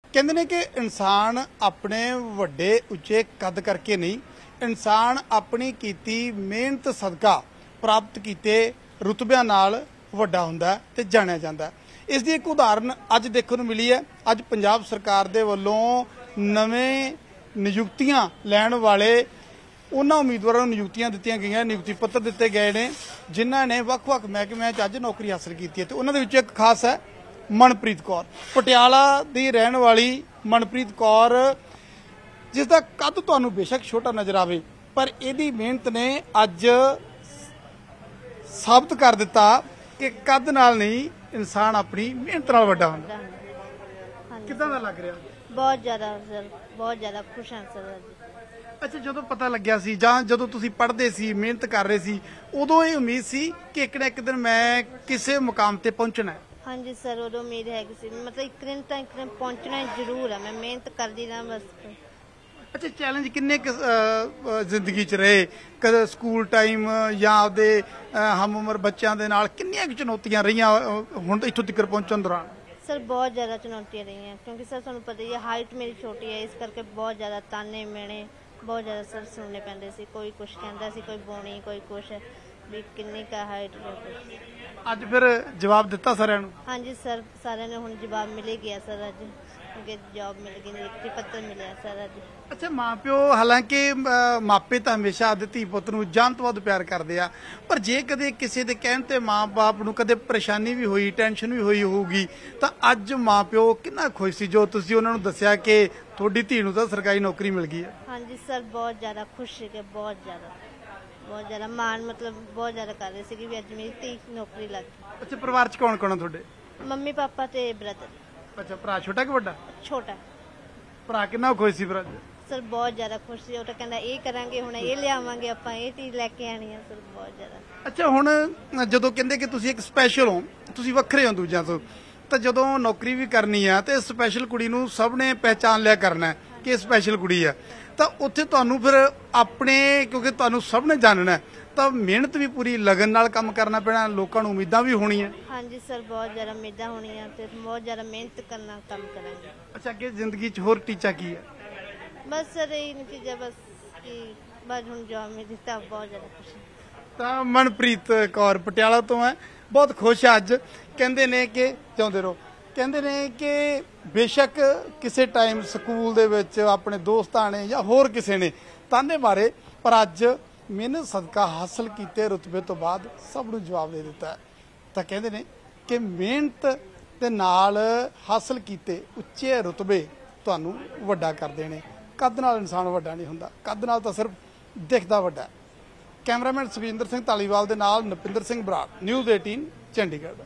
ਕਹਿੰਦੇ ਨੇ ਕਿ ਇਨਸਾਨ ਆਪਣੇ ਵੱਡੇ ਉੱਚੇ ਕੱਦ ਕਰਕੇ ਨਹੀਂ, ਇਨਸਾਨ ਆਪਣੀ ਕੀਤੀ ਮਿਹਨਤ ਸਦਕਾ ਪ੍ਰਾਪਤ ਕੀਤੇ ਰੁਤਬਿਆਂ ਨਾਲ ਵੱਡਾ ਹੁੰਦਾ ਤੇ ਜਾਣਿਆ ਜਾਂਦਾ। ਇਸ ਦੀ ਇੱਕ ਉਦਾਹਰਨ ਅੱਜ ਦੇਖਣ ਨੂੰ ਮਿਲੀ ਹੈ। ਅੱਜ ਪੰਜਾਬ ਸਰਕਾਰ ਦੇ ਵੱਲੋਂ ਨਵੇਂ ਨਿਯੁਕਤੀਆਂ ਲੈਣ ਵਾਲੇ ਉਹਨਾਂ ਉਮੀਦਵਾਰਾਂ ਨੂੰ ਨਿਯੁਕਤੀਆਂ ਦਿੱਤੀਆਂ ਗਈਆਂ, ਨਿਯੁਕਤੀ ਪੱਤਰ ਦਿੱਤੇ ਗਏ ਨੇ ਜਿਨ੍ਹਾਂ ਨੇ ਵੱਖ-ਵੱਖ ਮਹਿਕਮਿਆਂ 'ਚ ਅੱਜ ਨੌਕਰੀ ਹਾਸਲ ਕੀਤੀ ਹੈ ਤੇ ਉਹਨਾਂ ਦੇ ਵਿੱਚੋਂ ਇੱਕ ਖਾਸ ਹੈ ਮਨਪ੍ਰੀਤ ਕੌਰ। ਪਟਿਆਲਾ ਦੀ ਰਹਿਣ ਵਾਲੀ ਮਨਪ੍ਰੀਤ ਕੌਰ, ਜਿਸ ਦਾ ਕੱਦ ਤੁਹਾਨੂੰ ਬੇਸ਼ੱਕ ਛੋਟਾ ਨਜ਼ਰ ਆਵੇ, ਪਰ ਇਹਦੀ ਮਿਹਨਤ ਨੇ ਅੱਜ ਸਾਬਤ ਕਰ ਦਿੱਤਾ ਕਿ ਕੱਦ ਨਾਲ ਨਹੀਂ, ਇਨਸਾਨ ਆਪਣੀ ਮਿਹਨਤ ਨਾਲ ਵੱਡਾ ਹੁੰਦਾ। ਕਿੱਦਾਂ ਦਾ ਲੱਗ ਰਿਹਾ? ਬਹੁਤ ਜ਼ਿਆਦਾ ਸਰ, ਬਹੁਤ ਜ਼ਿਆਦਾ ਖੁਸ਼ ਹਾਂ ਸਰ ਅੱਜ। ਅੱਛਾ, ਜਦੋਂ ਪਤਾ ਲੱਗਿਆ ਸੀ ਜਾਂ ਜਦੋਂ ਤੁਸੀਂ ਪੜ੍ਹਦੇ ਸੀ, ਮਿਹਨਤ ਕਰ ਰਹੇ ਸੀ, ਉਦੋਂ ਇਹ ਉਮੀਦ ਸੀ ਕਿ ਇੱਕ ਨਾ ਇੱਕ ਦਿਨ ਮੈਂ ਕਿਸੇ ਮੁਕਾਮ ਤੇ ਪਹੁੰਚਣਾ ਹੈ? ਹਾਂਜੀ ਸਰ, ਉਦੋਂ ਉਮੀਦ ਹੈਗੀ ਸੀ, ਮਤਲਬ ਇੱਕ ਦਿਨ ਪਹੁੰਚਣਾ ਜ਼ਰੂਰ ਹੈ। ਮੈਂ ਮਿਹਨਤ ਕਰਦੀ ਰਹਾਂ ਬਸ। ਅੱਛਾ, ਚੈਲੰਜ ਕਿੰਨੇ ਜ਼ਿੰਦਗੀ 'ਚ ਰਹੇ? ਕਦੇ ਸਕੂਲ ਟਾਈਮ ਜਾਂ ਆਪਦੇ ਹਮ ਉਮਰ ਬੱਚਿਆਂ ਦੇ ਨਾਲ ਕਿੰਨੀਆਂ ਕੁ ਚੁਣੌਤੀਆਂ ਰਹੀਆਂ ਹੁਣ ਇੱਥੋਂ ਤੱਕ ਪਹੁੰਚਣ ਦੌਰਾਨ? ਸਰ ਬਹੁਤ ਜ਼ਿਆਦਾ ਚੁਣੌਤੀਆਂ ਰਹੀਆਂ, ਕਿਉਂਕਿ ਸਰ ਤੁਹਾਨੂੰ ਪਤਾ ਹੀ ਹੈ ਹਾਈਟ ਮੇਰੀ ਛੋਟੀ ਹੈ, ਇਸ ਕਰਕੇ ਬਹੁਤ ਜ਼ਿਆਦਾ ਤਾਨੇ ਮਿਹਣੇ ਬਹੁਤ ਜ਼ਿਆਦਾ ਸਰ ਸੁਣਨੇ ਪੈਂਦੇ ਸੀ। ਕੋਈ ਕੁਛ ਕਹਿੰਦਾ ਸੀ, ਕੋਈ ਬੋਣੀ, ਕੋਈ ਕੁਛ ਵੀ ਕਿੰਨੀ ਕੁ ਹਾਈਟ। ਅੱਜ ਫਿਰ ਜਵਾਬ ਦਿੱਤਾ ਸਾਰਿਆਂ ਨੂੰ? ਹਾਂਜੀ ਸਰ, ਸਾਰਿਆਂ ਨੇ ਹੁਣ ਜਵਾਬ ਮਿਲ ਗਿਆ ਸਰ ਅੱਜ, ਕਿਉਂਕਿ ਜੌਬ ਮਿਲ ਗਈ, ਨਿਯੁਕਤੀ ਪੱਤਰ ਮਿਲਿਆ ਸਰ ਅੱਜ। ਅੱਛਾ, ਮਾਂ ਪਿਓ, ਹਾਲਾਂਕਿ ਮਾਪੇ ਤਾਂ ਹਮੇਸ਼ਾ ਆਪਦੇ ਧੀ ਪੁੱਤ ਨੂੰ ਜਾਨ ਤੋਂ ਵੱਧ ਪਿਆਰ ਕਰਦੇ ਆ, ਪਰ ਜੇ ਕਦੇ ਕਿਸੇ ਦੇ ਕਹਿਣ ਤੇ ਮਾਂ ਬਾਪ ਨੂੰ ਕਦੇ ਪਰੇਸ਼ਾਨੀ ਵੀ ਹੋਈ, ਟੈਨਸ਼ਨ ਵੀ ਹੋਈ ਹੋਊਗੀ, ਤਾਂ ਅੱਜ ਮਾਂ ਪਿਓ ਕਿੰਨਾ ਖੁਸ਼ ਸੀ ਜੋ ਤੁਸੀਂ ਉਹਨਾਂ ਨੂੰ ਦੱਸਿਆ ਕਿ ਤੁਹਾਡੀ ਧੀ ਨੂੰ ਤਾਂ ਸਰਕਾਰੀ ਨੌਕਰੀ ਮਿਲ ਗਈ ਹੈ? ਹਾਂਜੀ ਸਰ, ਬਹੁਤ ਜ਼ਿਆਦਾ ਖੁਸ਼ ਸੀਗੇ, ਬਹੁਤ ਜ਼ਿਆਦਾ ਮਾਣ, ਮਤਲਬ ਬਹੁਤ ਜ਼ਿਆਦਾ ਕਰ ਰਹੇ ਸੀ ਕਿ ਵੀ ਅੱਜ ਮੇਰੀ ਧੀ ਨੌਕਰੀ ਲੱਗ ਗਈ। ਅੱਛਾ, ਪਰਿਵਾਰ 'ਚ ਕੌਣ ਕੌਣ ਆ ਤੁਹਾਡੇ? ਮੰਮੀ ਪਾਪਾ ਤੇ ਬ੍ਰਦਰ। ਅੱਛਾ, ਭਰਾ ਛੋਟਾ ਕਿ ਵੱਡਾ? ਛੋਟਾ। ਭਰਾ ਕਿੰਨਾ ਖੁਸ਼ ਸੀ ਫਿਰ ਅੱਜ? ਸਰ ਬਹੁਤ ਜ਼ਿਆਦਾ ਖੁਸ਼ ਸੀ, ਉਹ ਤਾਂ ਕਹਿੰਦਾ ਇਹ ਕਰਾਂਗੇ, ਹੁਣ ਇਹ ਲਿਆਵਾਂਗੇ, ਆਪਾਂ ਇਹ ਚੀਜ਼ ਲੈ ਕੇ ਆਣੀ ਆ ਸਰ, ਬਹੁਤ ਜ਼ਿਆਦਾ। ਅੱਛਾ, ਹੁਣ ਜਦੋਂ ਕਹਿੰਦੇ ਕਿ ਤੁਸੀਂ ਇੱਕ ਸਪੈਸ਼ਲ ਹੋ, ਤੁਸੀਂ ਵੱਖਰੇ ਹੋ ਦੂਜਿਆਂ ਤੋਂ, ਤਾਂ ਜਦੋਂ ਨੌਕਰੀ ਵੀ ਕਰਨੀ ਆ ਤੇ ਸਪੈਸ਼ਲ ਕੁੜੀ ਨੂੰ ਸਭ ਨੇ ਪਹਿਚਾਨ ਲਿਆ ਕਰਨਾ ਕਿ ਇਹ ਸਪੈਸ਼ਲ ਕੁੜੀ ਆ, ਤਾਂ ਉੱਥੇ ਤੁਹਾਨੂੰ ਫਿਰ ਆਪਣੇ, ਕਿਉਂਕਿ ਤੁਹਾਨੂੰ ਸਭ ਨੇ ਜਾਣਨਾ, ਤਾਂ ਮਿਹਨਤ ਵੀ ਪੂਰੀ ਲਗਨ ਨਾਲ ਕੰਮ ਕਰਨਾ ਪੈਣਾ, ਲੋਕਾਂ ਨੂੰ ਉਮੀਦਾਂ ਵੀ ਹੋਣੀਆਂ। ਹਾਂਜੀ ਸਰ, ਬਹੁਤ ਜ਼ਿਆਦਾ ਉਮੀਦਾਂ ਹੋਣੀਆਂ ਤੇ ਬਹੁਤ ਜ਼ਿਆਦਾ ਮਿਹਨਤ ਕਰਨਾ, ਕੰਮ ਕਰਾਂਗੇ। ਅੱਛਾ, ਅੱਗੇ ਜ਼ਿੰਦਗੀ 'ਚ ਹੋਰ ਟੀਚਾ ਕੀ ਹੈ? ਬਸ ਸਰ ਇਹ ਨਤੀਜਾ, ਬਸ ਕਿ ਬਸ ਹੁਣ ਜੌਬ ਮਿਲ ਦਿੱਤਾ, ਬਹੁਤ ਜ਼ਿਆਦਾ ਖੁਸ਼ ਹਾਂ। ਤਾਂ ਮਨਪ੍ਰੀਤ ਕੌਰ ਪਟਿਆਲਾ ਤੋਂ ਹੈ, ਬਹੁਤ ਖੁਸ਼ ਹੈ ਅੱਜ। ਕਹਿੰਦੇ ਨੇ ਕਿ ਜਿਉਂਦੇ ਰਹੋ। ਕਹਿੰਦੇ ਨੇ ਕਿ ਬੇਸ਼ੱਕ ਕਿਸੇ ਟਾਈਮ ਸਕੂਲ ਦੇ ਵਿੱਚ ਆਪਣੇ ਦੋਸਤਾਂ ਨੇ ਜਾਂ ਹੋਰ ਕਿਸੇ ਨੇ ਤਾਨੇ ਮਾਰੇ, ਪਰ ਅੱਜ ਮਿਹਨਤ ਸਦਕਾ ਹਾਸਲ ਕੀਤੇ ਰੁਤਬੇ ਤੋਂ ਬਾਅਦ ਸਭ ਨੂੰ ਜਵਾਬ ਦੇ ਦਿੱਤਾ। ਤਾਂ ਕਹਿੰਦੇ ਨੇ ਕਿ ਮਿਹਨਤ ਦੇ ਨਾਲ ਹਾਸਲ ਕੀਤੇ ਉੱਚੇ ਰੁਤਬੇ ਤੁਹਾਨੂੰ ਵੱਡਾ ਕਰਦੇ ਨੇ। ਕੱਦ ਨਾਲ ਇਨਸਾਨ ਵੱਡਾ ਨਹੀਂ ਹੁੰਦਾ, ਕੱਦ ਨਾਲ ਤਾਂ ਸਿਰਫ ਦਿਖਦਾ ਵੱਡਾ। ਕੈਮਰਾਮੈਨ ਸੁਖਿੰਦਰ ਸਿੰਘ ਧਾਲੀਵਾਲ ਦੇ ਨਾਲ ਨਪਿੰਦਰ ਸਿੰਘ ਬਰਾੜ, ਨਿਊਜ਼ 18 ਚੰਡੀਗੜ੍ਹ।